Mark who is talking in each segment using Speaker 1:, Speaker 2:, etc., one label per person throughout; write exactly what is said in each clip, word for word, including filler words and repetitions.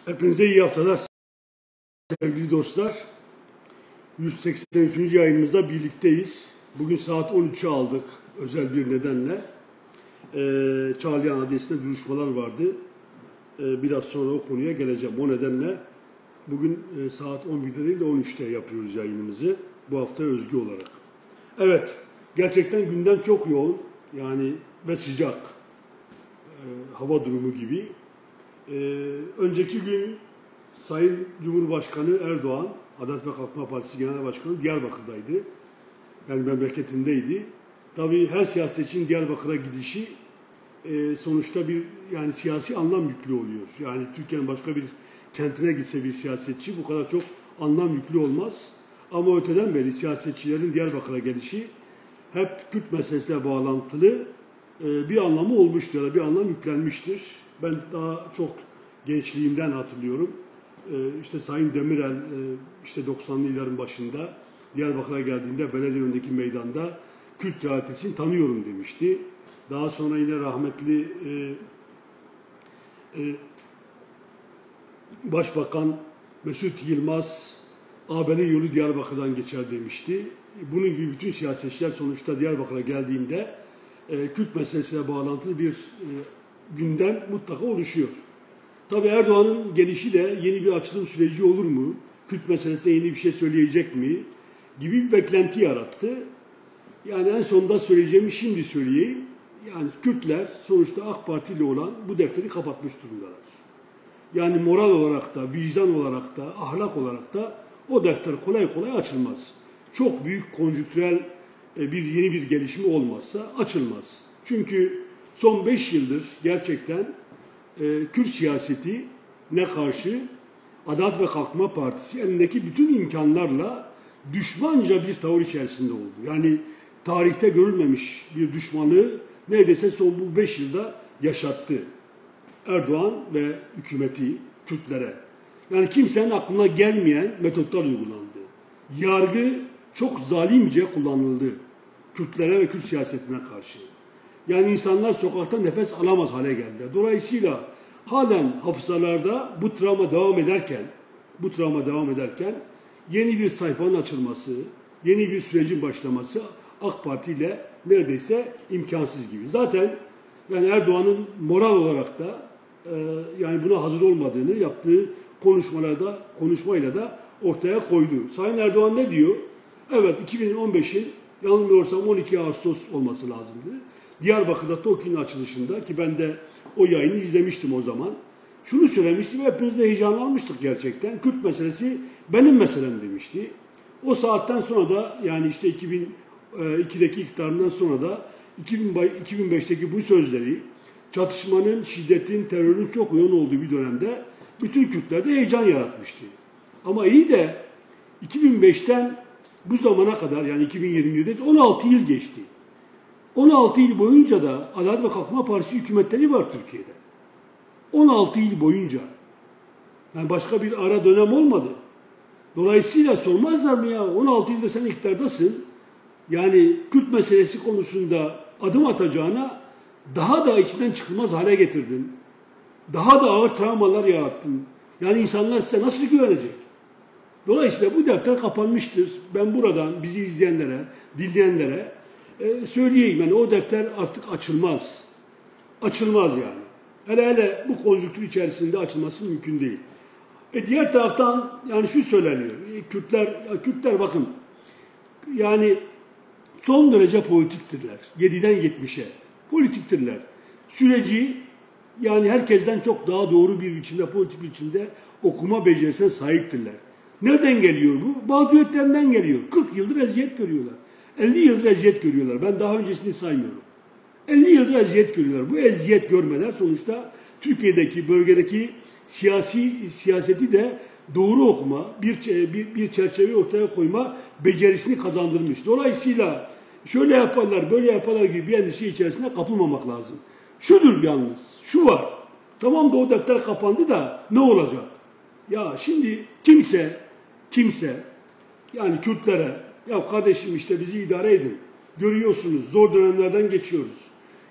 Speaker 1: Hepinize iyi haftalar sevgili dostlar. yüz seksen üçüncü yayınımızda birlikteyiz. Bugün saat on üç'ü aldık özel bir nedenle. Ee, Çağlayan Adliyesi'nde duruşmalar vardı. Ee, biraz sonra o konuya geleceğim. O nedenle bugün e, saat on bir'de değil de on üç'te yapıyoruz yayınımızı. Bu hafta özgü olarak. Evet, gerçekten gündem çok yoğun. Yani ve sıcak. Ee, hava durumu gibi. Ee, önceki gün Sayın Cumhurbaşkanı Erdoğan, Adalet ve Kalkınma Partisi Genel Başkanı Diyarbakır'daydı. Yani memleketindeydi. Tabii her siyasetçinin Diyarbakır'a gidişi e, sonuçta bir yani siyasi anlam yüklü oluyor. Yani Türkiye'nin başka bir kentine gitse bir siyasetçi bu kadar çok anlam yüklü olmaz. Ama öteden beri siyasetçilerin Diyarbakır'a gelişi hep Kürt meselesiyle bağlantılı e, bir anlamı olmuştur ya da bir anlam yüklenmiştir. Ben daha çok gençliğimden hatırlıyorum. Ee, işte Sayın Demirel e, işte doksan'lı yılların başında Diyarbakır'a geldiğinde belediye önündeki meydanda Kürt realitesini tanıyorum demişti. Daha sonra yine rahmetli e, e, Başbakan Mesut Yılmaz A B'nin yolu Diyarbakır'dan geçer demişti. Bunun gibi bütün siyasetçiler sonuçta Diyarbakır'a geldiğinde e, Kürt meselesiyle bağlantılı bir e, gündem mutlaka oluşuyor. Tabii Erdoğan'ın gelişi de yeni bir açılım süreci olur mu? Kürt meselesine yeni bir şey söyleyecek mi? Gibi bir beklenti yarattı. Yani en sonunda söyleyeceğimi şimdi söyleyeyim. Yani Kürtler sonuçta AK Parti ile olan bu defteri kapatmış durumdalar. Yani moral olarak da, vicdan olarak da, ahlak olarak da o defter kolay kolay açılmaz. Çok büyük konjüktürel bir yeni bir gelişme olmazsa açılmaz. Çünkü son beş yıldır gerçekten e, Kürt siyaseti ne karşı Adalet ve Kalkınma Partisi elindeki bütün imkanlarla düşmanca bir tavır içerisinde oldu. Yani tarihte görülmemiş bir düşmanlığı neredeyse son bu beş yılda yaşattı Erdoğan ve hükümeti Kürtlere. Yani kimsenin aklına gelmeyen metotlar uygulandı. Yargı çok zalimce kullanıldı Kürtlere ve Kürt siyasetine karşı. Yani insanlar sokakta nefes alamaz hale geldiler. Dolayısıyla halen hafızalarda bu travma devam ederken, bu travma devam ederken yeni bir sayfanın açılması, yeni bir sürecin başlaması AK Parti ile neredeyse imkansız gibi. Zaten yani Erdoğan'ın moral olarak da e, yani buna hazır olmadığını yaptığı konuşmalarda, konuşmayla da ortaya koydu. Sayın Erdoğan ne diyor? Evet, iki bin on beş'in yanılmıyorsam on iki Ağustos olması lazımdı. Diyarbakır'da TOKİ'nin açılışında ki ben de o yayını izlemiştim o zaman. Şunu söylemiştim, hepimiz de heyecanlanmıştık gerçekten. Kürt meselesi benim meselem demişti. O saatten sonra da yani işte iki bin iki'deki iktidarından sonra da iki bin beş'teki bu sözleri çatışmanın, şiddetin, terörün çok yoğun olduğu bir dönemde bütün Kürtlerde heyecan yaratmıştı. Ama iyi de iki bin beş'ten bu zamana kadar yani iki bin yirmi bir'de on altı yıl geçti. on altı yıl boyunca da Adalet ve Kalkınma Partisi hükümetleri var Türkiye'de. on altı yıl boyunca. Yani başka bir ara dönem olmadı. Dolayısıyla sormazlar mı ya on altı yılda sen iktidardasın. Yani Kürt meselesi konusunda adım atacağına daha da içinden çıkılmaz hale getirdin. Daha da ağır travmalar yarattın. Yani insanlar size nasıl güvenecek? Dolayısıyla bu defter kapanmıştır. Ben buradan bizi izleyenlere, dinleyenlere e, söyleyeyim. Yani o defter artık açılmaz. Açılmaz yani. Hele hele bu konjüktür içerisinde açılması mümkün değil. E diğer taraftan yani şu söyleniyor. E, Kürtler, ya Kürtler bakın yani son derece politiktirler. yedi'den yetmiş'e politiktirler. Süreci yani herkesten çok daha doğru bir biçimde, politik biçimde okuma becerisine sahiptirler. Nereden geliyor bu? Mağduriyetlerinden geliyor. kırk yıldır eziyet görüyorlar. elli yıldır eziyet görüyorlar. Ben daha öncesini saymıyorum. elli yıldır eziyet görüyorlar. Bu eziyet görmeler sonuçta Türkiye'deki, bölgedeki siyasi siyaseti de doğru okuma, bir, bir, bir çerçeve ortaya koyma becerisini kazandırmış. Dolayısıyla şöyle yaparlar, böyle yaparlar gibi bir endişe içerisine kapılmamak lazım. Şudur yalnız, şu var. Tamam da o defter kapandı da ne olacak? Ya şimdi kimse, kimse yani Kürtlere ya kardeşim işte bizi idare edin. Görüyorsunuz zor dönemlerden geçiyoruz.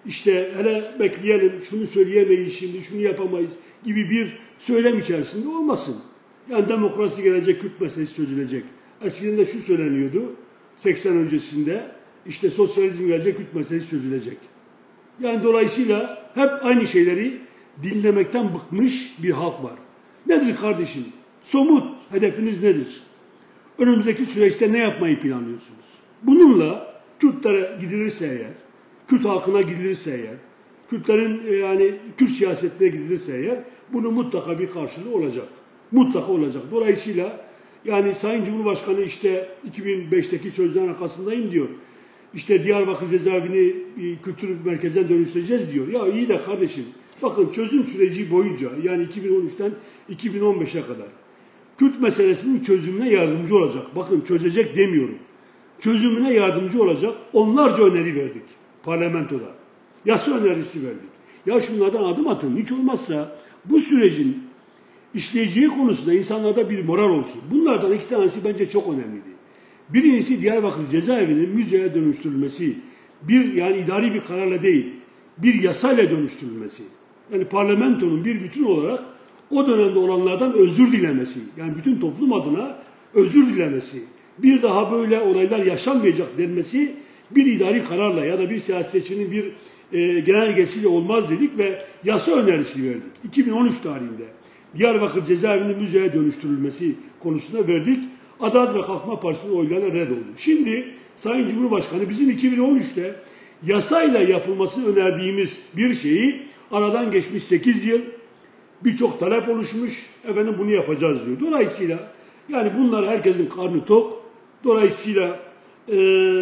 Speaker 1: işte hele bekleyelim, şunu söyleyemeyiz şimdi, şunu yapamayız gibi bir söylem içerisinde olmasın. Yani demokrasi gelecek, Kürt meselesi çözülecek. Eskiden de şu söyleniyordu, seksen öncesinde, işte sosyalizm gelecek, Kürt meselesi çözülecek. Yani dolayısıyla hep aynı şeyleri dinlemekten bıkmış bir halk var. Nedir kardeşim? Somut hedefiniz nedir? Önümüzdeki süreçte ne yapmayı planlıyorsunuz? Bununla Kürtlere gidilirse eğer, Kürt halkına gidilirse eğer, Kürtlerin yani Kürt siyasetine gidilirse eğer, bunun mutlaka bir karşılığı olacak. Mutlaka olacak. Dolayısıyla yani Sayın Cumhurbaşkanı işte iki bin beşteki sözlerin arkasındayım diyor. İşte Diyarbakır cezaevini kültür merkezine dönüştüreceğiz diyor. Ya iyi de kardeşim, bakın çözüm süreci boyunca yani iki bin on üçten iki bin on beşe kadar Kürt meselesinin çözümüne yardımcı olacak. Bakın çözecek demiyorum. Çözümüne yardımcı olacak onlarca öneri verdik parlamentoda. Yasa önerisi verdik. Ya şunlardan adım atın. Hiç olmazsa bu sürecin işleyeceği konusunda insanlarda bir moral olsun. Bunlardan iki tanesi bence çok önemliydi. Birincisi Diyarbakır cezaevinin müzeye dönüştürülmesi. Bir yani idari bir kararla değil, bir yasayla dönüştürülmesi. Yani parlamentonun bir bütün olarak o dönemde olanlardan özür dilemesi. Yani bütün toplum adına özür dilemesi. Bir daha böyle olaylar yaşanmayacak denmesi bir idari kararla ya da bir siyasetçinin bir e, genelgesiyle olmaz dedik ve yasa önerisi verdik. iki bin on üç tarihinde Diyarbakır cezaevinin müzeye dönüştürülmesi konusunda verdik. Adalet ve Kalkınma Partisi'nin oylarıyla reddoldu. Şimdi Sayın Cumhurbaşkanı bizim iki bin on üçte yasayla yapılmasını önerdiğimiz bir şeyi aradan geçmiş sekiz yıl, birçok talep oluşmuş, efendim bunu yapacağız diyor. Dolayısıyla yani bunlar herkesin karnı tok. Dolayısıyla e,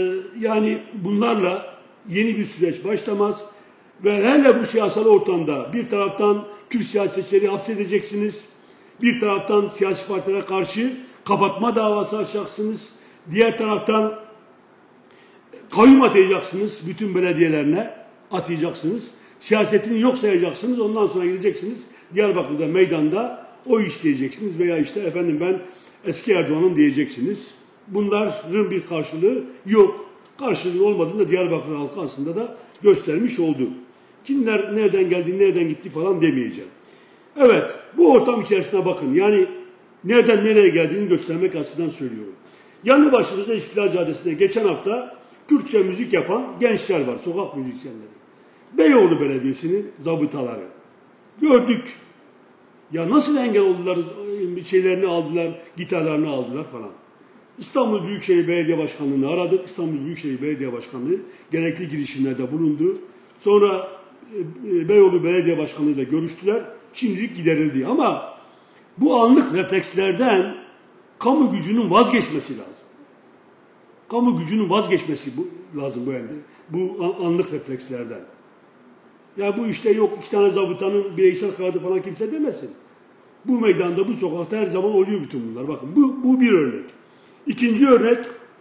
Speaker 1: yani bunlarla yeni bir süreç başlamaz. Ve hele bu siyasal ortamda bir taraftan Kürt siyasetçileri hapsedeceksiniz, bir taraftan siyasi partilere karşı kapatma davası açacaksınız, diğer taraftan kayyum atayacaksınız, bütün belediyelerine atayacaksınız, siyasetini yok sayacaksınız, ondan sonra gideceksiniz Diyarbakır'da meydanda o işleyeceksiniz veya işte efendim ben eski Erdoğan'ım diyeceksiniz. Bunların bir karşılığı yok. Karşılığı olmadığını da Diyarbakır halkı aslında da göstermiş oldu. Kimler nereden geldi, nereden gitti falan demeyeceğim. Evet, bu ortam içerisine bakın. Yani nereden nereye geldiğini göstermek açısından söylüyorum. Yanı başımızda İstiklal Caddesi'nde geçen hafta Kürtçe müzik yapan gençler var, sokak müzisyenleri. Beyoğlu Belediyesi'nin zabıtaları. Gördük. Ya nasıl engel oldular, şeylerini aldılar, gitarlarını aldılar falan. İstanbul Büyükşehir Belediye Başkanlığı'nı aradık. İstanbul Büyükşehir Belediye Başkanlığı gerekli girişimlerde bulundu. Sonra e, Beyoğlu Belediye Başkanlığı'yla görüştüler. Şimdilik giderildi. Ama bu anlık reflekslerden kamu gücünün vazgeçmesi lazım. Kamu gücünün vazgeçmesi bu, lazım bu elde. Bu anlık reflekslerden. Ya bu işte yok iki tane zabıtanın bireysel kağıdı falan kimse demesin. Bu meydanda, bu sokakta her zaman oluyor bütün bunlar. Bakın bu, bu bir örnek. İkinci örnek,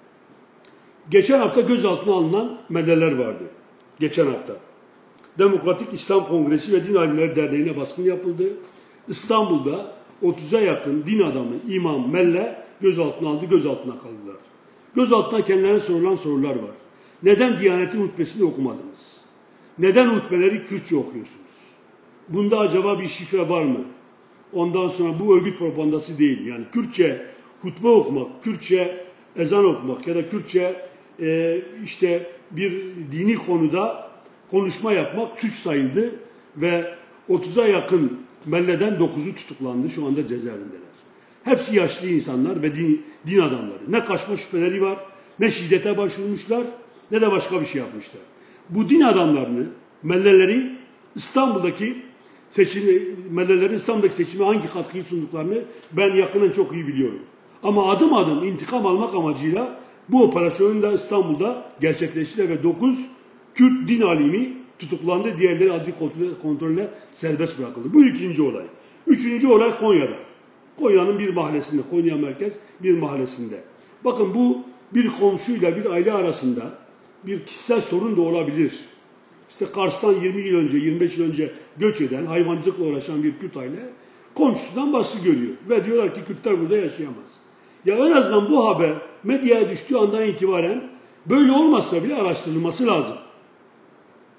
Speaker 1: geçen hafta gözaltına alınan melleler vardı. Geçen hafta. Demokratik İslam Kongresi ve Din Alimleri Derneği'ne baskın yapıldı. İstanbul'da otuza yakın din adamı, imam, melle gözaltına aldı, gözaltına kaldılar. Gözaltına kendilerine sorulan sorular var. Neden Diyanet'in hutbesini okumadınız? Neden hutbeleri Kürtçe okuyorsunuz? Bunda acaba bir şifre var mı? Ondan sonra bu örgüt propagandası değil. Yani Kürtçe hutbe okumak, Kürtçe ezan okumak ya da Kürtçe e, işte bir dini konuda konuşma yapmak suç sayıldı ve otuza yakın melleden dokuzu tutuklandı. Şu anda cezaevindeler. Hepsi yaşlı insanlar ve din, din adamları. Ne kaçma şüpheleri var, ne şiddete başvurmuşlar, ne de başka bir şey yapmışlar. Bu din adamlarını, melleleri İstanbul'daki seçimi, mellelerin İstanbul'daki seçime hangi katkıyı sunduklarını ben yakından çok iyi biliyorum. Ama adım adım intikam almak amacıyla bu operasyonun da İstanbul'da gerçekleşti ve dokuz Kürt din alimi tutuklandı. Diğerleri adli kontrolle serbest bırakıldı. Bu ikinci olay. Üçüncü olay Konya'da. Konya'nın bir mahallesinde, Konya merkez bir mahallesinde. Bakın bu bir komşuyla bir aile arasında bir kişisel sorun da olabilir. İşte Kars'tan yirmi yıl önce, yirmi beş yıl önce göç eden, hayvancılıkla uğraşan bir Kürt aile komşusundan baskı görüyor. Ve diyorlar ki Kürtler burada yaşayamaz. Ya en azından bu haber medyaya düştüğü andan itibaren böyle olmazsa bile araştırılması lazım.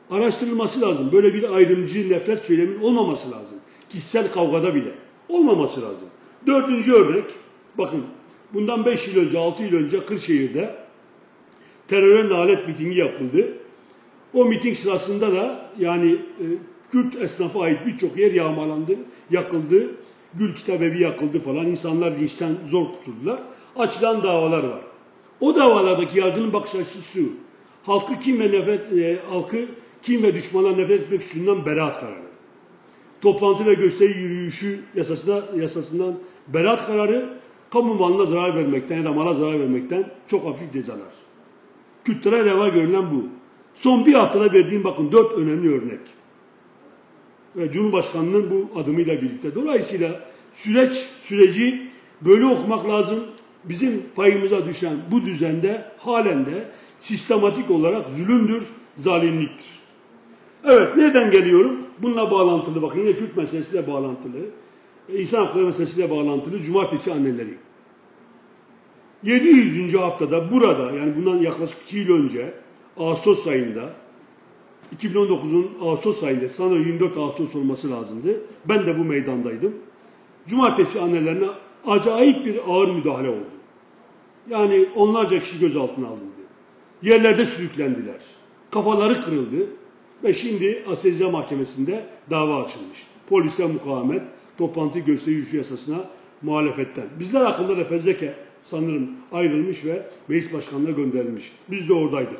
Speaker 1: araştırılması lazım. Böyle bir ayrımcı nefret söylemin olmaması lazım. Kişisel kavgada bile olmaması lazım. Dördüncü örnek, bakın bundan beş yıl önce, altı yıl önce Kırşehir'de teröre nalet mitingi yapıldı. O miting sırasında da yani e, Kürt esnafa ait birçok yer yağmalandı, yakıldı. Gül Kitabevi yakıldı falan. İnsanlar linçten zor kurtuldular. Açılan davalar var. O davalardaki yargının bakış açısı şu. Halkı kim ve nefret, e, halkı kim ve düşmana nefret etmek suçundan beraat kararı. Toplantı ve gösteri yürüyüşü yasasına, yasasından beraat kararı, kamu malına zarar vermekten ya da mala zarar vermekten çok hafif cezalar. Kürtlere reva görülen bu. Son bir haftada verdiğim bakın dört önemli örnek. Ve Cumhurbaşkanı'nın bu adımıyla birlikte. Dolayısıyla süreç, süreci böyle okumak lazım. Bizim payımıza düşen bu düzende halen de sistematik olarak zulümdür, zalimliktir. Evet, nereden geliyorum? Bununla bağlantılı, bakın yine Kürt meselesiyle bağlantılı, insan hakları meselesiyle bağlantılı Cumartesi anneleri. yedi yüzüncü haftada burada, yani bundan yaklaşık iki yıl önce Ağustos ayında, iki bin on dokuzun Ağustos ayında, sanırım yirmi dört Ağustos olması lazımdı. Ben de bu meydandaydım. Cumartesi annelerine acayip bir ağır müdahale oldu. Yani onlarca kişi gözaltına alındı. Yerlerde sürüklendiler. Kafaları kırıldı. Ve şimdi Asya Mahkemesi'nde dava açılmış. Polise mukavemet, toplantı gösteri yürüyüşü yasasına muhalefetten. Bizler hakkında da fezleke sanırım ayrılmış ve meclis başkanlığına gönderilmiş. Biz de oradaydık.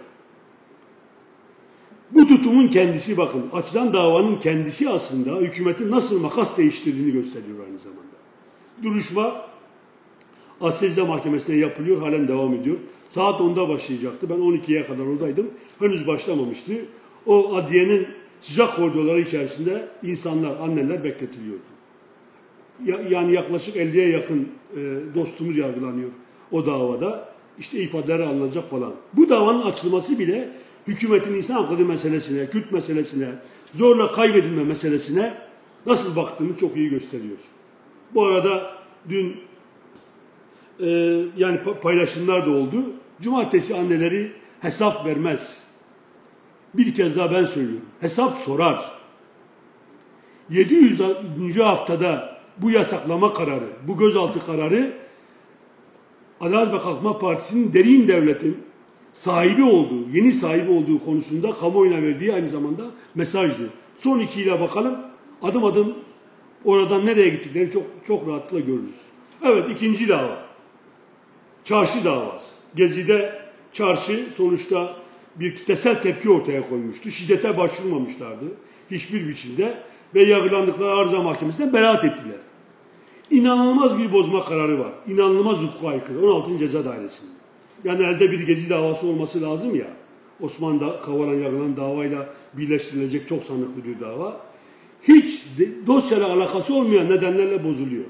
Speaker 1: Bu tutumun kendisi, bakın açılan davanın kendisi aslında hükümetin nasıl makas değiştirdiğini gösteriyor aynı zamanda. Duruşma Asya Mahkemesi'ne yapılıyor, halen devam ediyor. Saat onda başlayacaktı. Ben on ikiye kadar oradaydım. Henüz başlamamıştı. O adliyenin sıcak koridorları içerisinde insanlar, anneler bekletiliyordu. Ya, yani yaklaşık elliye yakın e, dostumuz yargılanıyor o davada. İşte ifadeleri alınacak falan. Bu davanın açılması bile hükümetin insan hakları meselesine, Kürt meselesine, zorla kaybedilme meselesine nasıl baktığını çok iyi gösteriyor. Bu arada dün e, yani paylaşımlar da oldu. Cumartesi anneleri hesap vermez. Bir kez daha ben söylüyorum. Hesap sorar. yedi yüzüncü haftada bu yasaklama kararı, bu gözaltı kararı Adalet ve Kalkınma Partisi'nin derin devletin sahibi olduğu, yeni sahibi olduğu konusunda kamuoyuna verdiği aynı zamanda mesajdı. Son ikiyle bakalım. Adım adım oradan nereye gittiklerini çok çok rahatlıkla görürüz. Evet, ikinci dava. Çarşı davası. Gezi'de çarşı sonuçta bir kitlesel tepki ortaya koymuştu. Şiddete başvurmamışlardı hiçbir biçimde ve yargılandıkları Arıza Mahkemesi'nden beraat ettiler. İnanılmaz bir bozma kararı var. İnanılmaz hukuka aykırı. on altıncı Ceza Dairesi'nin. Yani elde bir Gezi davası olması lazım ya. Osman Kavala yargılanan davayla birleştirilecek çok sanıklı bir dava. Hiç dosyayla alakası olmayan nedenlerle bozuluyor.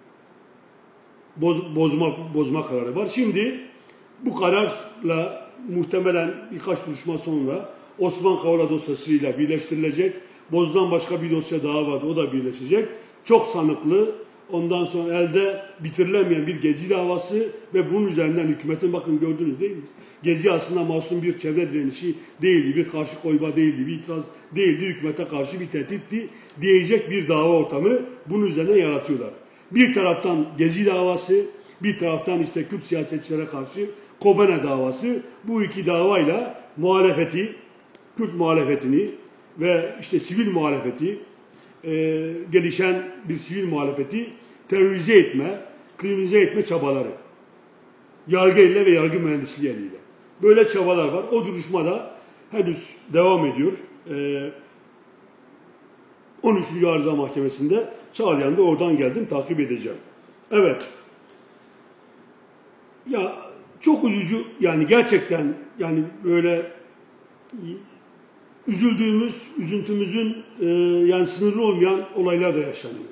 Speaker 1: Boz, bozma, bozma kararı var. Şimdi bu kararla muhtemelen birkaç duruşma sonra Osman Kavala dosyasıyla birleştirilecek. Bozulan başka bir dosya daha vardı. O da birleşecek. Çok sanıklı. Ondan sonra elde bitirilemeyen bir Gezi davası ve bunun üzerinden hükümetin, bakın gördünüz değil mi? Gezi aslında masum bir çevre direnişi değildi, bir karşı koyma değildi, bir itiraz değildi, hükümete karşı bir tehditti diyecek bir dava ortamı bunun üzerine yaratıyorlar. Bir taraftan Gezi davası, bir taraftan işte Kürt siyasetçilere karşı Kobane davası, bu iki davayla muhalefeti, Kürt muhalefetini ve işte sivil muhalefeti, Ee, gelişen bir sivil muhalefeti terörize etme, kriminalize etme çabaları. Yargı eliyle ve yargı mühendisliği eliyle. Böyle çabalar var. O duruşmada henüz devam ediyor. Ee, on üçüncü Arıza Mahkemesi'nde Çağlayan'da oradan geldim, takip edeceğim. Evet. Ya çok üzücü, yani gerçekten yani böyle üzüldüğümüz, üzüntümüzün e, yani sınırlı olmayan olaylar da yaşanıyor.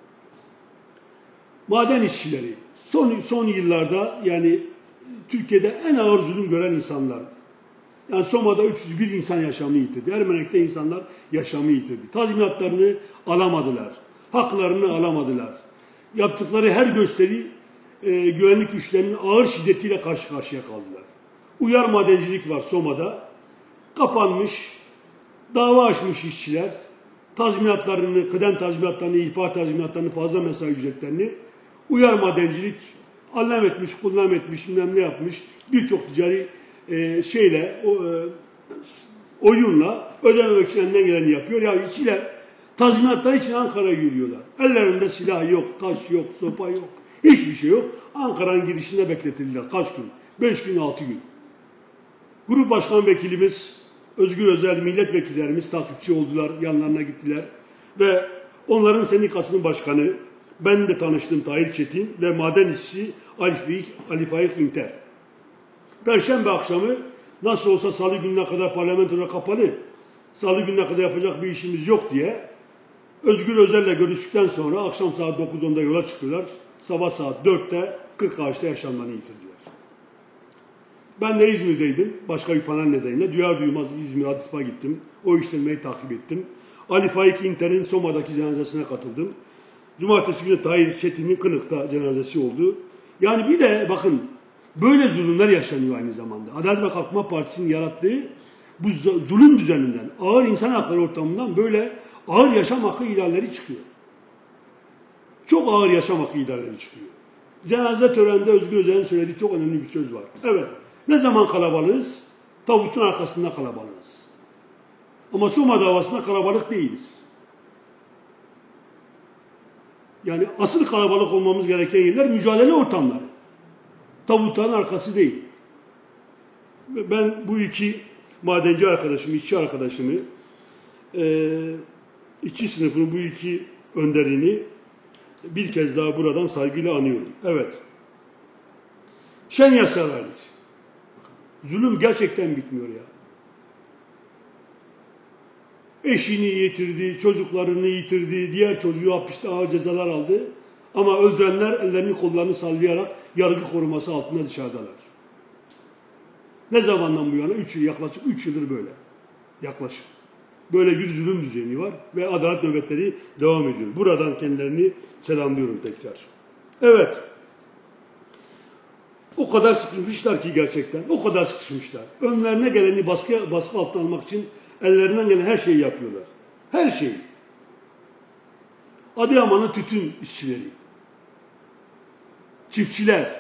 Speaker 1: Maden işçileri son son yıllarda yani Türkiye'de en ağır zulüm gören insanlar. Yani Soma'da üç yüz bir insan yaşamını yitirdi. Ermenek'te insanlar yaşamını yitirdi. Tazminatlarını alamadılar. Haklarını alamadılar. Yaptıkları her gösteri e, güvenlik güçlerinin ağır şiddetiyle karşı karşıya kaldılar. Uyar madencilik var Soma'da. Kapanmış. Dava açmış işçiler, tazminatlarını, kıdem tazminatlarını, ihbar tazminatlarını, fazla mesai ücretlerini, uyar madencilik, allem etmiş, kullanım etmiş, bilmem ne yapmış, birçok ticari e, şeyle, o, e, oyunla ödememek için elinden geleni yapıyor. Ya işçiler tazminatlar için Ankara'ya yürüyorlar. Ellerinde silah yok, taş yok, sopa yok, hiçbir şey yok. Ankara'nın girişinde bekletildiler. Kaç gün? Beş gün, altı gün. Grup Başkan Vekilimiz, Özgür Özel, milletvekillerimiz takipçi oldular, yanlarına gittiler. Ve onların sendikasının başkanı, ben de tanıştım Tahir Çetin ve maden işçisi Ali Faik İnter. Perşembe akşamı nasıl olsa salı gününe kadar parlamentoda kapalı, salı gününe kadar yapacak bir işimiz yok diye Özgür Özel'le görüştükten sonra akşam saat dokuz onda yola çıkıyorlar. Sabah saat dörtte Kırkağaç'ta yaşamlarını yitirdiler. Ben de İzmir'deydim. Başka bir panel nedeniyle. Duyar duymaz İzmir Adısp'a gittim. O işlemleri takip ettim. Ali Faik İnter'in Soma'daki cenazesine katıldım. Cumartesi günü Tahir Çetin'in Kınık'ta cenazesi oldu. Yani bir de bakın böyle zulümler yaşanıyor aynı zamanda. Adalet ve Kalkınma Partisi'nin yarattığı bu zulüm düzeninden, ağır insan hakları ortamından böyle ağır yaşam hakkı ihlalleri çıkıyor. Çok ağır yaşam hakkı ihlalleri çıkıyor. Cenaze töreninde Özgür Özel'in söylediği çok önemli bir söz var. Evet, ne zaman kalabalığız? Tavutun arkasında kalabalığız. Ama Soma davasında kalabalık değiliz. Yani asıl kalabalık olmamız gereken yerler mücadele ortamları. Tavutların arkası değil. Ben bu iki madenci arkadaşımı, işçi arkadaşımı, e, işçi sınıfının bu iki önderini bir kez daha buradan saygıyla anıyorum. Evet. Şen Yasar ailesi. Zulüm gerçekten bitmiyor ya. Eşini yitirdi, çocuklarını yitirdi, diğer çocuğu hapiste ağır cezalar aldı. Ama öldürenler ellerini kollarını sallayarak yargı koruması altında dışarıdalar. Ne zamandan bu yana? Üç yıl, yaklaşık üç yıldır böyle. Yaklaşık. Böyle bir zulüm düzeni var ve adalet nöbetleri devam ediyor. Buradan kendilerini selamlıyorum tekrar. Evet. O kadar sıkışmışlar ki gerçekten. O kadar sıkışmışlar. Önlerine geleni baskı, baskı altına almak için ellerinden gelen her şeyi yapıyorlar. Her şeyi. Adıyaman'ın tütün işçileri. Çiftçiler.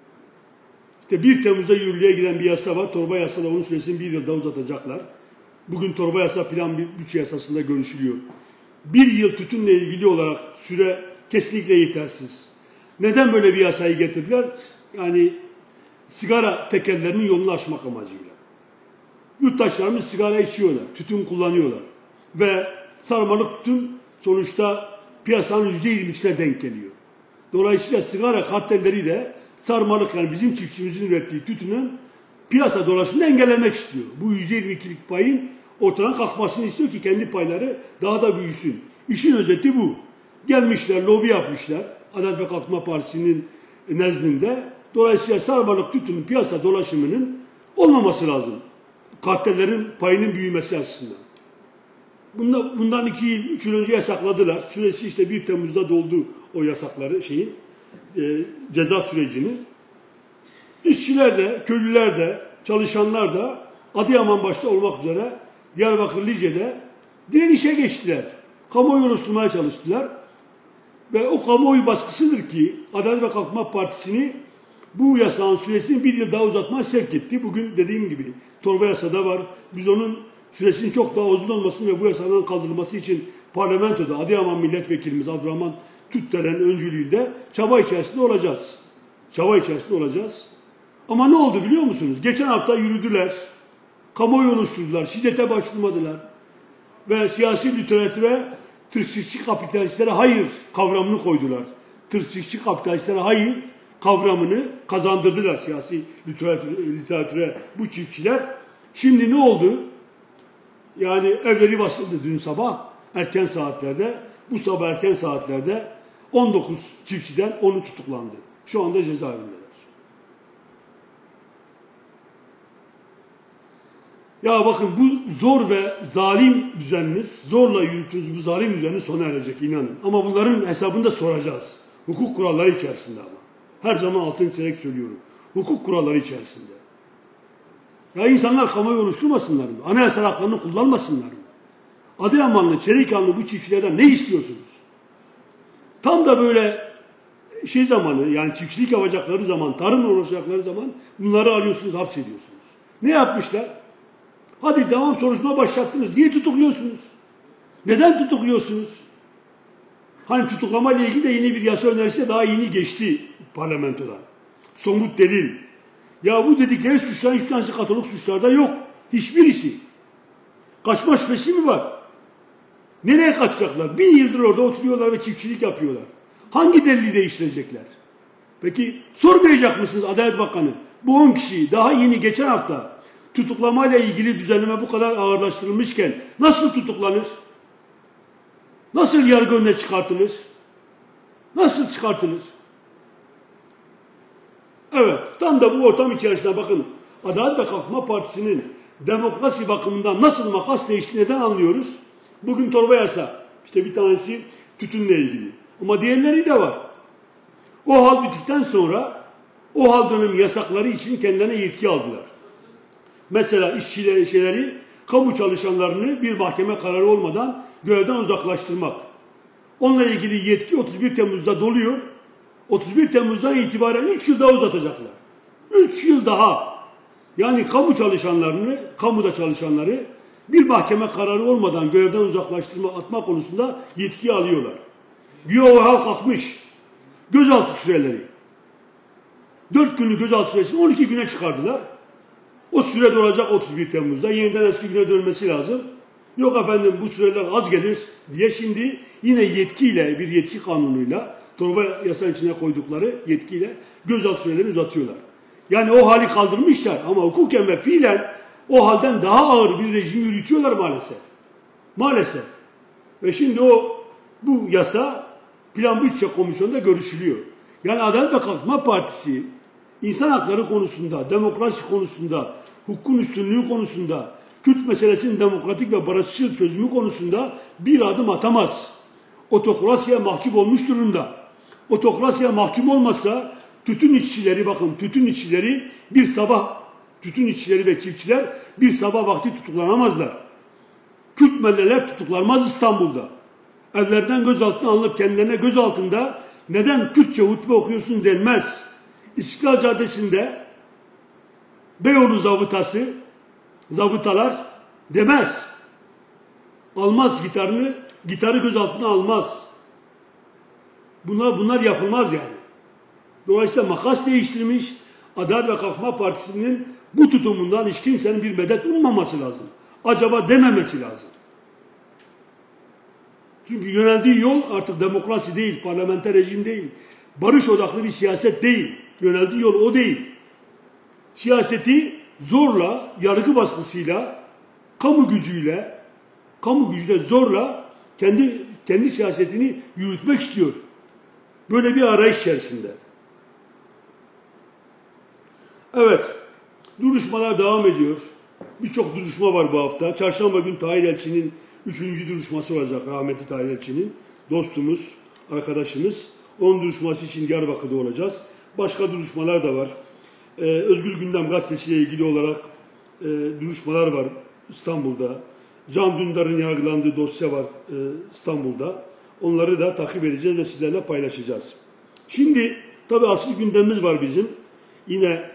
Speaker 1: İşte bir Temmuz'da yürürlüğe giren bir yasa var. Torba yasada onun süresini bir yıl daha uzatacaklar. Bugün torba yasa plan bütçe yasasında görüşülüyor. Bir yıl tütünle ilgili olarak süre kesinlikle yetersiz. Neden böyle bir yasayı getirdiler? Yani sigara tekellerinin yolunu açmak amacıyla. Yurttaşlarımız sigara içiyorlar, tütün kullanıyorlar. Ve sarmalık tütün sonuçta piyasanın yüzde yirmi ikisine denk geliyor. Dolayısıyla sigara kartelleri de sarmalık, yani bizim çiftçimizin ürettiği tütünün piyasa dolaşımını engellemek istiyor. Bu yüzde yirmi ikilik payın ortadan kalkmasını istiyor ki kendi payları daha da büyüsün. İşin özeti bu. Gelmişler, lobi yapmışlar Adalet ve Kalkınma Partisi'nin nezdinde. Dolayısıyla sarmalık tütünün piyasa dolaşımının olmaması lazım. Kartellerin payının büyümesi açısından. Bundan, bundan iki yıl, üç yıl önce yasakladılar. Süresi işte bir Temmuz'da doldu o yasakları, şeyin, e, ceza sürecinin. İşçiler de, köylüler de, çalışanlar da Adıyaman başta olmak üzere Diyarbakır Lice'de direnişe geçtiler. Kamuoyu oluşturmaya çalıştılar. Ve o kamuoyu baskısıdır ki Adalet ve Kalkınma Partisi'ni bu yasağın süresini bir yıl daha uzatmaya sevk etti. Bugün dediğim gibi torba yasada var. Biz onun süresinin çok daha uzun olmasını ve bu yasanın kaldırılması için parlamentoda Adıyaman Milletvekilimiz Abdurrahman Tütteren öncülüğünde çaba içerisinde olacağız. Çaba içerisinde olacağız. Ama ne oldu biliyor musunuz? Geçen hafta yürüdüler. Kamuoyu oluşturdular. Şiddete başvurmadılar. Ve siyasi literatüre tırsıkçı kapitalistlere hayır kavramını koydular. Tırsıkçı kapitalistlere hayır kavramını kazandırdılar siyasi literatüre, literatüre bu çiftçiler. Şimdi ne oldu? Yani evleri basıldı dün sabah erken saatlerde. Bu sabah erken saatlerde on dokuz çiftçiden onu tutuklandı. Şu anda cezaevindeler. Ya bakın bu zor ve zalim düzeniniz, zorla yürüttüğünüz bu zalim düzeniniz sona erecek, inanın. Ama bunların hesabını da soracağız. Hukuk kuralları içerisinde ama. Her zaman altını çizerek söylüyorum. Hukuk kuralları içerisinde. Ya insanlar kamuoyu oluşturmasınlar mı? Anayasal haklarını kullanmasınlar mı? Adıyamanlı, Çelikanlı bu çiftçilerden ne istiyorsunuz? Tam da böyle şey zamanı, yani çiftçilik yapacakları zaman, tarımla uğraşacakları zaman bunları alıyorsunuz, hapsediyorsunuz. Ne yapmışlar? Hadi devam soruşturma başlattınız. Niye tutukluyorsunuz? Neden tutukluyorsunuz? Hani tutuklama ile ilgili de yeni bir yasa önerisi daha yeni geçti parlamentodan. Somut delil. Ya bu dedikleri suçların hiçbir tanesi Katolik suçlarda yok. Hiçbirisi. Kaçma şüphesi mi var? Nereye kaçacaklar? Bin yıldır orada oturuyorlar ve çiftçilik yapıyorlar. Hangi delili değiştirecekler? Peki sormayacak mısınız Adalet Bakanı? Bu on kişi daha yeni geçen hafta tutuklamayla ilgili düzenleme bu kadar ağırlaştırılmışken nasıl tutuklanır? Nasıl yargı önüne çıkartılır? Nasıl çıkartılır? Evet, tam da bu ortam içerisinde bakın, Adalet ve Kalkınma Partisi'nin demokrasi bakımından nasıl makas değiştiğini neden anlıyoruz? Bugün torba yasa, işte bir tanesi tütünle ilgili. Ama diğerleri de var. O hal bittikten sonra o hal dönemi yasakları için kendilerine yetki aldılar. Mesela işçileri, şeyleri, kamu çalışanlarını bir mahkeme kararı olmadan görevden uzaklaştırmak. Onunla ilgili yetki otuz bir Temmuz'da doluyor. otuz bir Temmuz'dan itibaren üç yıl daha uzatacaklar. üç yıl daha. Yani kamu çalışanlarını, kamuda çalışanları bir mahkeme kararı olmadan görevden uzaklaştırma, atma konusunda yetki alıyorlar. Güya o hal kalkmış. Gözaltı süreleri. dört günlük gözaltı süresini on iki güne çıkardılar. O süre dolacak otuz bir Temmuz'da. Yeniden eski güne dönmesi lazım. Yok efendim bu süreler az gelir diye şimdi yine yetkiyle, bir yetki kanunuyla, torba yasa içine koydukları yetkiyle gözaltı sürelerini uzatıyorlar. Yani o hali kaldırmışlar ama hukuken ve fiilen o halden daha ağır bir rejimi yürütüyorlar maalesef. Maalesef. Ve şimdi o bu yasa Plan Bütçe Komisyonu'nda görüşülüyor. Yani Adalet ve Kalkınma Partisi insan hakları konusunda, demokrasi konusunda, hukukun üstünlüğü konusunda, Kürt meselesinin demokratik ve barışçıl çözümü konusunda bir adım atamaz. Otokrasiye mahkum olmuş durumda. Otokrasiye mahkum olmasa tütün işçileri, bakın tütün işçileri bir sabah, tütün işçileri ve çiftçiler bir sabah vakti tutuklanamazlar. Kürt melleler tutuklanmaz İstanbul'da. Evlerden gözaltına alınıp kendilerine gözaltında neden Kürtçe hutbe okuyorsun denmez. İstiklal Caddesi'nde Beyoğlu zabıtası, zabıtalar demez. Almaz gitarını, gitarı gözaltına almaz. Bunlar, bunlar yapılmaz yani. Dolayısıyla makas değiştirmiş, Adalet ve Kalkınma Partisi'nin bu tutumundan hiç kimsenin bir medet ummaması lazım. Acaba dememesi lazım. Çünkü yöneldiği yol artık demokrasi değil, parlamenter rejim değil, barış odaklı bir siyaset değil. Yöneldiği yol o değil. Siyaseti zorla, yargı baskısıyla, kamu gücüyle, kamu gücüyle zorla kendi kendi siyasetini yürütmek istiyor. Böyle bir arayış içerisinde. Evet, duruşmalar devam ediyor. Birçok duruşma var bu hafta. Çarşamba günü Tahir Elçi'nin üçüncü duruşması olacak. Rahmetli Tahir Elçi'nin dostumuz, arkadaşımız. Onun duruşması için Diyarbakır'da olacağız. Başka duruşmalar da var. Ee, Özgür Gündem gazetesiyle ilgili olarak e, duruşmalar var İstanbul'da. Can Dündar'ın yargılandığı dosya var e, İstanbul'da. Onları da takip edeceğiz ve sizlerle paylaşacağız. Şimdi tabii asıl gündemimiz var bizim. Yine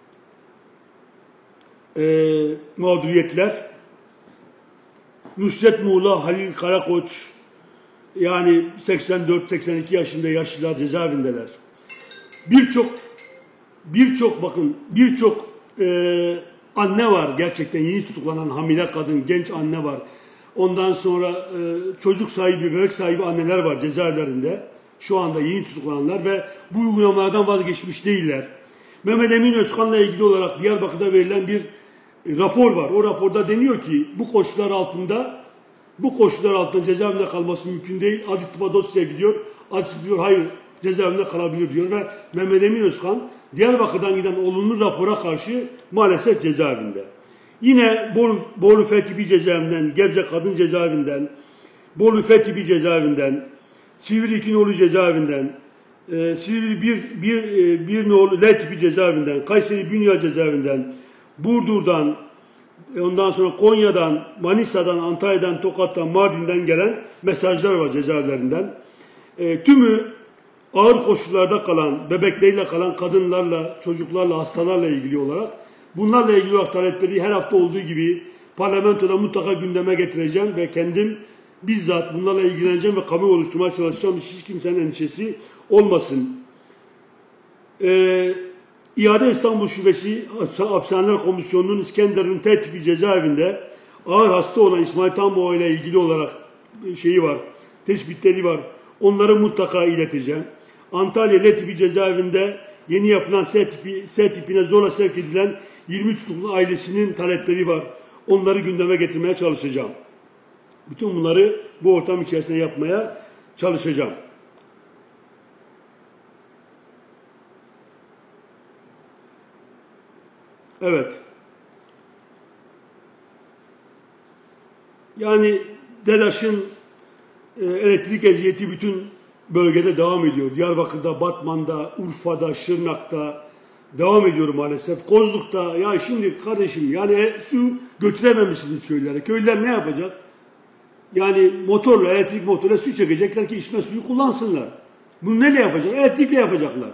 Speaker 1: e, mağduriyetler. Nusret Muğla, Halil Karakoç, yani seksen dört seksen iki yaşında yaşlılar cezaevindeler. Birçok birçok bakın birçok e, anne var, gerçekten yeni tutuklanan hamile kadın, genç anne var. Ondan sonra e, çocuk sahibi, bebek sahibi anneler var cezaevlerinde. Şu anda yeni tutuklananlar ve bu uygulamalardan vazgeçmiş değiller. Mehmet Emin Özkan'la ilgili olarak Diyarbakır'da verilen bir e, rapor var. O raporda deniyor ki bu koşullar altında bu koşullar altında cezaevinde kalması mümkün değil. Adli tıbba dosyaya gidiyor. Adli tıbba diyor hayır cezaevinde kalabilir diyor ve Mehmet Emin Özkan Diyarbakır'dan giden olumlu rapora karşı maalesef cezaevinde. Yine Bolu, Bolu F tipi cezaevinden, Gebze Kadın cezaevinden, Bolu F tipi cezaevinden, Silivri iki nolu cezaevinden, e, Silivri bir, bir, e, bir nolu L tipi cezaevinden, Kayseri Bünya cezaevinden, Burdur'dan, ondan sonra Konya'dan, Manisa'dan, Antalya'dan, Tokat'tan, Mardin'den gelen mesajlar var cezaevlerinden. E, tümü ağır koşullarda kalan, bebekleriyle kalan kadınlarla, çocuklarla, hastalarla ilgili olarak, bunlarla ilgili olarak talepleri her hafta olduğu gibi parlamentoda mutlaka gündeme getireceğim ve kendim bizzat bunlarla ilgileneceğim ve kamuoyu oluşturmaya çalışacağım. Hiç kimsenin endişesi olmasın. Ee, İade İstanbul Şubesi Hapishaneler Komisyonu'nun İskenderun T tipi cezaevinde ağır hasta olan İsmail Tanbaba ile ilgili olarak şeyi var, tespitleri var. Onları mutlaka ileteceğim. Antalya L tipi cezaevinde yeni yapılan S tipi, S tipine zorla sevk edilen yirmi tutuklu ailesinin talepleri var. Onları gündeme getirmeye çalışacağım. Bütün bunları bu ortam içerisinde yapmaya çalışacağım. Evet. Yani DEDAŞ'ın e, elektrik eziyeti bütün bölgede devam ediyor. Diyarbakır'da, Batman'da, Urfa'da, Şırnak'ta devam ediyor maalesef. Kozluk'ta, ya şimdi kardeşim yani e, su götürememişsiniz köylere. Köylüler ne yapacak? Yani motorla, elektrik motorla su çekecekler ki içme suyu kullansınlar. Bunu neyle yapacaklar? Elektrikle yapacaklar.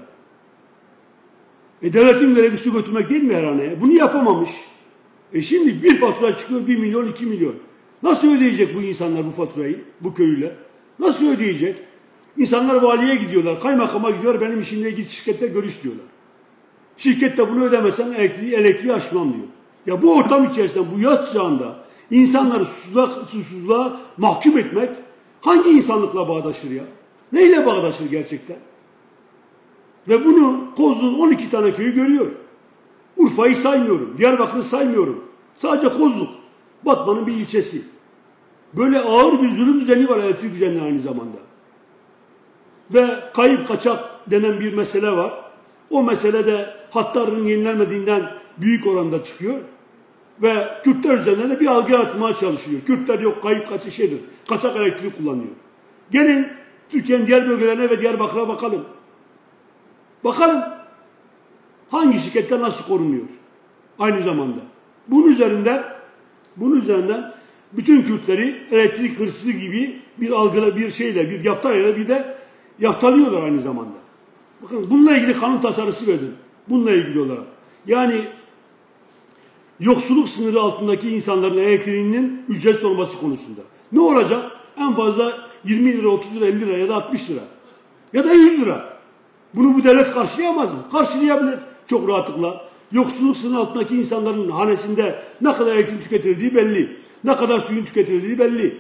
Speaker 1: E devletin görevi su götürmek değil mi her haneye? Bunu yapamamış. E şimdi bir fatura çıkıyor bir milyon, iki milyon. Nasıl ödeyecek bu insanlar bu faturayı, bu köylüler? Nasıl ödeyecek? İnsanlar valiye gidiyorlar, kaymakama gidiyorlar, benim işimle ilgili şirkette görüş diyorlar. Şirket de bunu ödemezsen elektriği, elektriği açmam diyor. Ya bu ortam içerisinde, bu yaz sıcağında insanları susuzluğa, susuzluğa mahkum etmek hangi insanlıkla bağdaşır ya? Neyle bağdaşır gerçekten? Ve bunu Kozlu'nun on iki tane köyü görüyor. Urfa'yı saymıyorum, Diyarbakır'ı saymıyorum. Sadece Kozluk, Batman'ın bir ilçesi. Böyle ağır bir zulüm düzeni var elektrik üzerine aynı zamanda. Ve kayıp kaçak denen bir mesele var. O meselede hatların yenilenmediğinden büyük oranda çıkıyor. Ve Kürtler üzerine de bir algı yaratmaya çalışılıyor. Kürtler yok, kayıp kaçak şeydir. Kaçak elektriği kullanıyor. Gelin Türkiye'nin diğer bölgelerine ve Diyarbakır'a bakalım. Bakalım hangi şirketler nasıl korunuyor aynı zamanda. Bunun üzerinden bunun üzerinden bütün Kürtleri elektrik hırsızı gibi bir algıyla, bir şeyle, bir yaftarayla bir de yaftalıyorlar aynı zamanda. Bakın bununla ilgili kanun tasarısı verdim. Bununla ilgili olarak. Yani yoksulluk sınırı altındaki insanların elektriğinin ücretsiz olması konusunda. Ne olacak? En fazla yirmi lira, otuz lira, elli lira ya da altmış lira. Ya da yüz lira. Bunu bu devlet karşılayamaz mı? Karşılayabilir çok rahatlıkla. Yoksulluk sınırı altındaki insanların hanesinde ne kadar elektrik tüketildiği belli. Ne kadar suyun tüketildiği belli.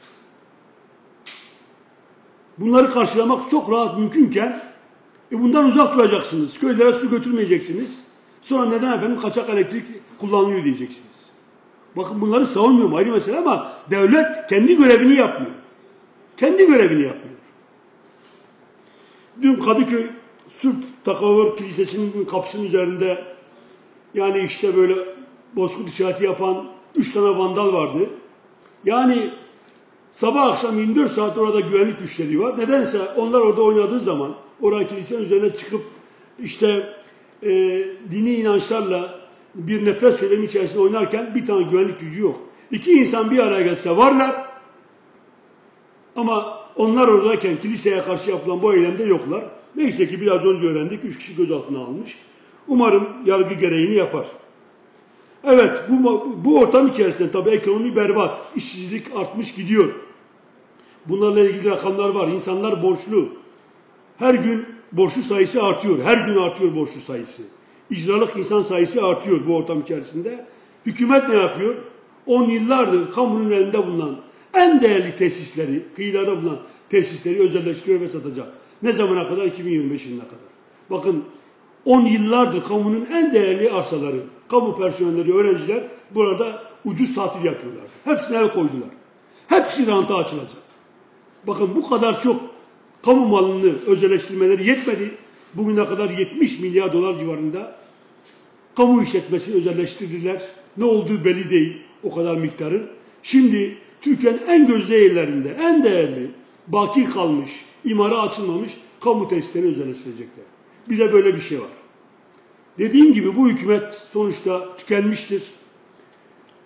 Speaker 1: Bunları karşılamak çok rahat mümkünken e bundan uzak duracaksınız. Köylere su götürmeyeceksiniz. Sonra neden efendim kaçak elektrik kullanılıyor diyeceksiniz. Bakın bunları savunmuyorum ayrı mesele ama devlet kendi görevini yapmıyor. Kendi görevini yapmıyor. Dün Kadıköy Sırp Takavur Kilisesi'nin kapısının üzerinde yani işte böyle bozkurt işareti yapan üç tane vandal vardı. Yani sabah akşam yirmi dört saat orada güvenlik güçleri var. Nedense onlar orada oynadığı zaman oraya kilisenin üzerine çıkıp işte e, dini inançlarla bir nefret söylemi içerisinde oynarken bir tane güvenlik gücü yok. İki insan bir araya gelse varlar ama onlar oradayken kiliseye karşı yapılan bu eylemde yoklar. Neyse ki biraz önce öğrendik. Üç kişi gözaltına almış. Umarım yargı gereğini yapar. Evet bu, bu ortam içerisinde tabii ekonomi berbat. İşsizlik artmış gidiyor. Bunlarla ilgili rakamlar var. İnsanlar borçlu. Her gün borçlu sayısı artıyor. Her gün artıyor borçlu sayısı. İcralık insan sayısı artıyor bu ortam içerisinde. Hükümet ne yapıyor? On yıllardır kamunun elinde bulunan en değerli tesisleri, kıyılarda bulunan tesisleri özelleştiriyor ve satacak. Ne zamana kadar? iki bin yirmi beş yılına kadar. Bakın on yıllardır kamunun en değerli arsaları, kamu personelleri, öğrenciler burada ucuz tatil yapıyorlar. Hepsine el koydular. Hepsi ranta açılacak. Bakın bu kadar çok kamu malını özelleştirmeleri yetmedi. Bugüne kadar yetmiş milyar dolar civarında kamu işletmesini özelleştirdiler. Ne olduğu belli değil o kadar miktarın. Şimdi Türkiye'nin en gözde yerlerinde, en değerli, bakir kalmış, imara açılmamış kamu tesislerini özelleştirecekler. Bir de böyle bir şey var. Dediğim gibi bu hükümet sonuçta tükenmiştir.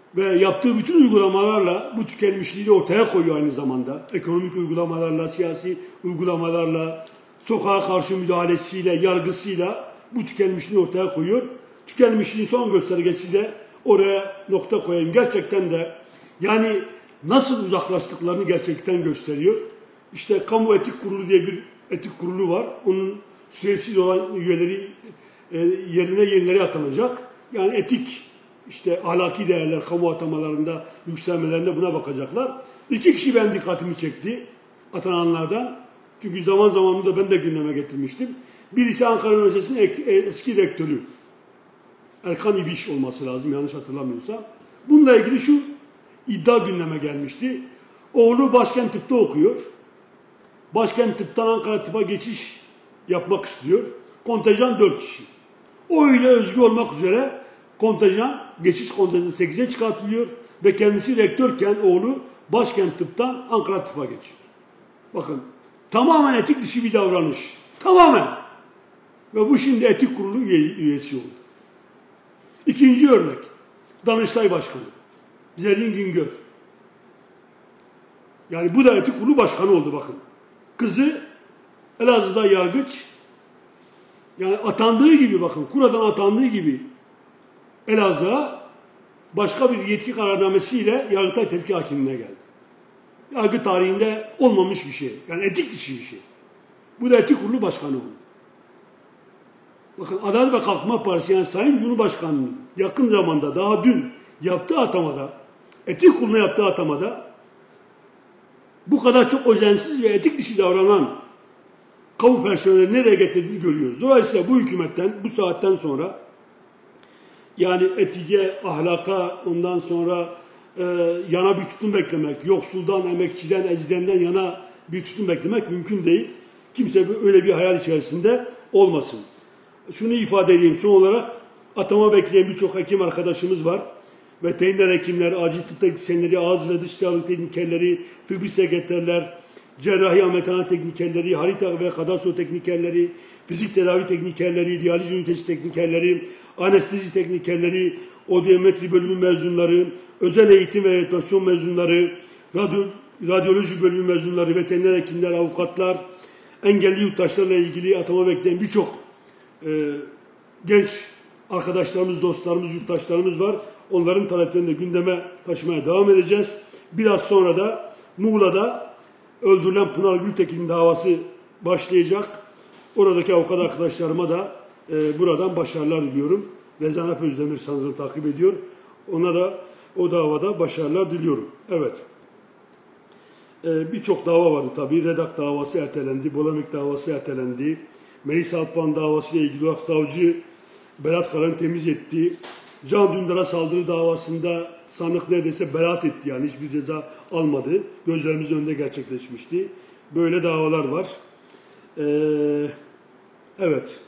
Speaker 1: ve yaptığı bütün uygulamalarla bu tükenmişliği de ortaya koyuyor aynı zamanda. Ekonomik uygulamalarla, siyasi uygulamalarla, sokağa karşı müdahalesiyle, yargısıyla bu tükenmişliği ortaya koyuyor. Tükenmişliğin son göstergesi de oraya nokta koyayım. Gerçekten de yani nasıl uzaklaştıklarını gerçekten gösteriyor. İşte Kamu Etik Kurulu diye bir etik kurulu var. Onun süresiz olan üyeleri e, yerine yenileri atanacak. Yani etik, işte ahlaki değerler kamu atamalarında yükselmelerinde buna bakacaklar. İki kişi benim dikkatimi çekti atananlardan. Çünkü zaman zaman da ben de gündeme getirmiştim. Birisi Ankara Üniversitesi'nin eski rektörü. Erkan İbiş olması lazım yanlış hatırlamıyorsam. Bununla ilgili şu iddia gündeme gelmişti. Oğlu Başkent Tıp'ta okuyor. Başkent Tıp'tan Ankara Tıp'a geçiş yapmak istiyor. Kontenjan dört kişi. O ile özgü olmak üzere kontenjan, geçiş kontenjanı sekize çıkartılıyor ve kendisi rektörken oğlu Başkent Tıp'tan Ankara Tıp'a geçiyor. Bakın tamamen etik dışı bir davranış. Tamamen. Ve bu şimdi etik kurulu üyesi oldu. İkinci örnek. Danıştay Başkanı. Zerrin Güngör. Yani bu da etik kurulu başkanı oldu bakın. Kızı Elazığ'da yargıç. Yani atandığı gibi bakın. Kura'dan atandığı gibi Elazığ'a başka bir yetki kararnamesiyle Yargıtay Tetkik Hakimliğine geldi. Yargı tarihinde olmamış bir şey. Yani etik dışı bir şey. Bu da etik kurulu başkanı oldu. Bakın Adalet ve Kalkınma Partisi yani Sayın Cumhurbaşkanı'nın yakın zamanda daha dün yaptığı atamada, etik kuruluna yaptığı atamada bu kadar çok özensiz ve etik dışı davranan kamu personeli nereye getirdiğini görüyoruz. Dolayısıyla bu hükümetten bu saatten sonra yani etike, ahlaka ondan sonra e, yana bir tutum beklemek, yoksuldan, emekçiden, ezilenden yana bir tutum beklemek mümkün değil. Kimse öyle bir hayal içerisinde olmasın. Şunu ifade edeyim son olarak atama bekleyen birçok hekim arkadaşımız var. Veteriner hekimler, acil tıp teknisyenleri, ağız ve dış sağlık teknikerleri, tıbbi sekreterler, cerrahi ameliyathane teknikerleri, harita ve kadastro teknikerleri, fizik tedavi teknikerleri, diyaliz ünitesi teknikerleri, anestezi teknikerleri, odyometri bölümü mezunları, özel eğitim ve rehabilitasyon mezunları, radyo, radyoloji bölümü mezunları, veteriner hekimler, avukatlar, engelli yurttaşlarla ilgili atama bekleyen birçok e, genç arkadaşlarımız, dostlarımız, yurttaşlarımız var. Onların taleplerini de gündeme taşımaya devam edeceğiz. Biraz sonra da Muğla'da öldürülen Pınar Gültekin'in davası başlayacak. Oradaki avukat arkadaşlarıma da e, buradan başarılar diliyorum. Rezan Özdemir sanırım takip ediyor. Ona da o davada başarılar diliyorum. Evet. E, Birçok dava vardı tabii. Redak davası ertelendi. Bolamik davası ertelendi. Melis Alpan davası ile ilgili olarak savcı Berat Karan'ı temiz etti. Can Dündar'a saldırı davasında sanık neredeyse beraat etti, yani hiçbir ceza almadı. Gözlerimizin önünde gerçekleşmişti. Böyle davalar var. Ee, evet.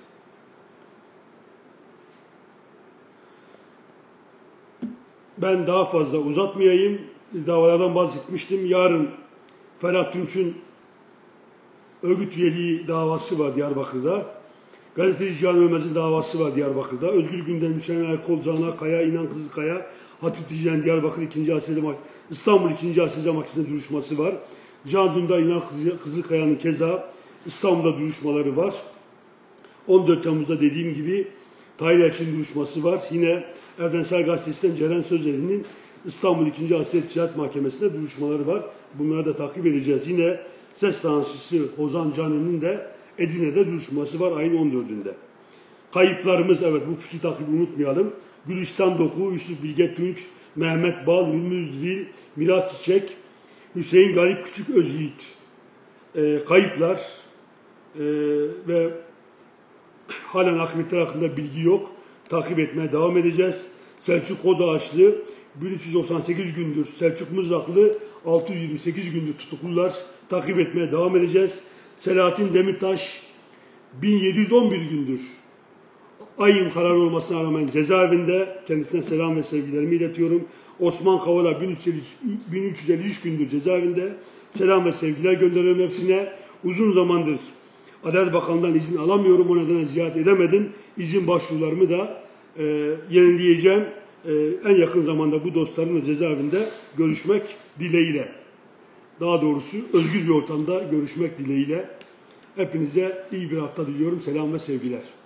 Speaker 1: Ben daha fazla uzatmayayım. Davalardan bahsetmiştim. Yarın Ferhat Tunç'un örgüt üyeliği davası var Diyarbakır'da. Gazeteci Can Ölmez'in davası var Diyarbakır'da. Özgür Gündem, Hüseyin Erkol, Canan Kaya, İnan Kızılkaya, Hatip Dicle'nin Diyarbakır ikinci Asya İstanbul ikinci Asya Mahkemesi'nde duruşması var. Can Dündar, İnan Kızılkaya'nın keza İstanbul'da duruşmaları var. on dört Temmuz'da dediğim gibi Tahir Elçin duruşması var. Yine Evrensel Gazetesi'nden Ceren Sözeri'nin İstanbul ikinci Asya Ticaret Mahkemesi'nde duruşmaları var. Bunları da takip edeceğiz. Yine ses sanatçısı Ozan Can'ın de Edirne'de duruşması var ayın on dördünde. Kayıplarımız, evet bu fikri takibi unutmayalım. Gülistan Doku, Yusuf Bilge Tunç, Mehmet Bal, Hürmüz Dil, Mirat Çiçek, Hüseyin Galip Küçük Özyiğit. E, kayıplar e, ve halen akıbetler hakkında bilgi yok. Takip etmeye devam edeceğiz. Selçuk Kozağaçlı bin üç yüz doksan sekiz gündür, Selçuk Mızraklı altı yüz yirmi sekiz gündür tutuklular. Takip etmeye devam edeceğiz. Selahattin Demirtaş bin yedi yüz on bir gündür ayın kararı olmasına rağmen cezaevinde, kendisine selam ve sevgilerimi iletiyorum. Osman Kavala bin üç yüz elli üç gündür cezaevinde, selam ve sevgiler gönderiyorum hepsine. Uzun zamandır Adalet Bakanlığı'ndan izin alamıyorum, o nedenle ziyaret edemedim. İzin başvurularımı da e, yenileyeceğim. en yakın zamanda bu dostlarımla cezaevinde görüşmek dileğiyle, daha doğrusu özgür bir ortamda görüşmek dileğiyle hepinize iyi bir hafta diliyorum. Selam ve sevgiler.